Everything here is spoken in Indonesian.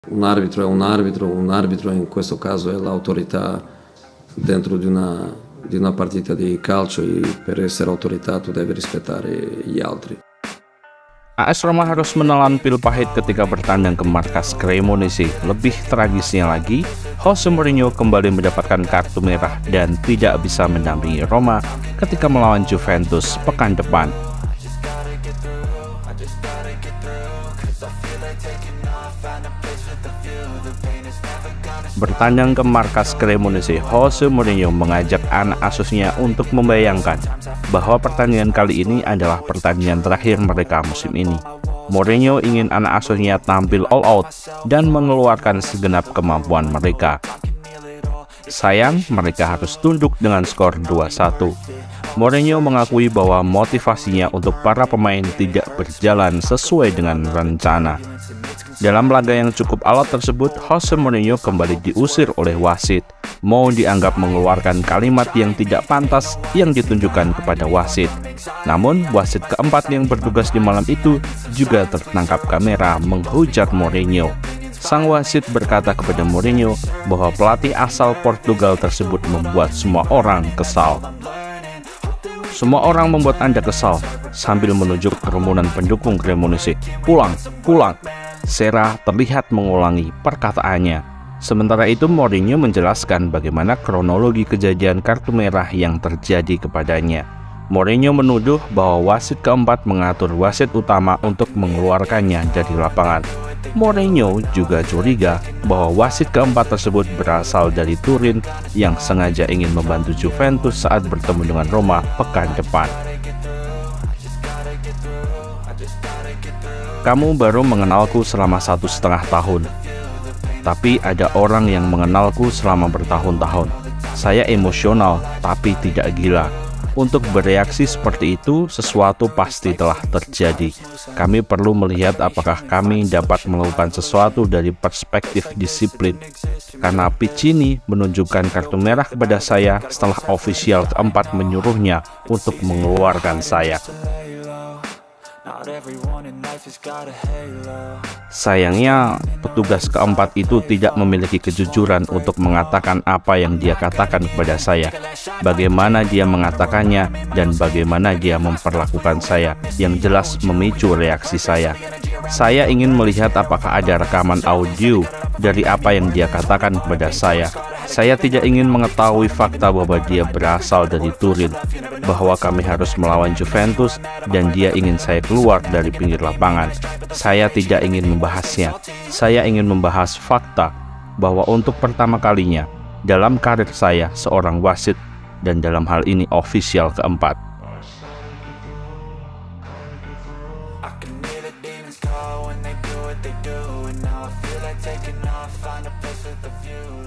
Un arbitro in questo caso è l'autorità dentro di una partita di calcio e per essere autorità tu devi rispettare gli altri. AS Roma harus menelan pil pahit ketika bertandang ke markas Cremonese. Lebih tragisnya lagi, Jose Mourinho kembali mendapatkan kartu merah dan tidak bisa mendampingi Roma ketika melawan Juventus pekan depan. Bertandang ke markas Cremonese, Jose Mourinho mengajak anak asuhnya untuk membayangkan bahwa pertandingan kali ini adalah pertandingan terakhir mereka musim ini. Mourinho ingin anak asuhnya tampil all out dan mengeluarkan segenap kemampuan mereka. Sayang, mereka harus tunduk dengan skor 2-1. Mourinho mengakui bahwa motivasinya untuk para pemain tidak berjalan sesuai dengan rencana. Dalam laga yang cukup alot tersebut, Jose Mourinho kembali diusir oleh wasit. Mou dianggap mengeluarkan kalimat yang tidak pantas yang ditunjukkan kepada wasit. Namun, wasit keempat yang bertugas di malam itu juga tertangkap kamera menghujat Mourinho. Sang wasit berkata kepada Mourinho bahwa pelatih asal Portugal tersebut membuat semua orang kesal. Semua orang membuat Anda kesal, sambil menunjuk kerumunan pendukung Cremonese. Pulang, pulang. Serra terlihat mengulangi perkataannya. Sementara itu Mourinho menjelaskan bagaimana kronologi kejadian kartu merah yang terjadi kepadanya. Mourinho menuduh bahwa wasit keempat mengatur wasit utama untuk mengeluarkannya dari lapangan. Mourinho juga curiga bahwa wasit keempat tersebut berasal dari Turin yang sengaja ingin membantu Juventus saat bertemu dengan Roma pekan depan. Kamu baru mengenalku selama 1,5 tahun, tapi ada orang yang mengenalku selama bertahun-tahun. Saya emosional, tapi tidak gila. Untuk bereaksi seperti itu, sesuatu pasti telah terjadi. Kami perlu melihat apakah kami dapat melakukan sesuatu dari perspektif disiplin. Karena Piccini menunjukkan kartu merah kepada saya setelah ofisial keempat menyuruhnya untuk mengeluarkan saya. Sayangnya, petugas keempat itu tidak memiliki kejujuran untuk mengatakan apa yang dia katakan kepada saya, bagaimana dia mengatakannya, dan bagaimana dia memperlakukan saya, yang jelas memicu reaksi saya. Saya ingin melihat apakah ada rekaman audio dari apa yang dia katakan kepada saya. Saya tidak ingin mengetahui fakta bahwa dia berasal dari Turin, bahwa kami harus melawan Juventus, dan dia ingin saya keluar dari pinggir lapangan. Saya tidak ingin membahasnya. Saya ingin membahas fakta bahwa untuk pertama kalinya dalam karir saya seorang wasit, dan dalam hal ini ofisial keempat. They do, and now I feel like taking off, find a place with a view.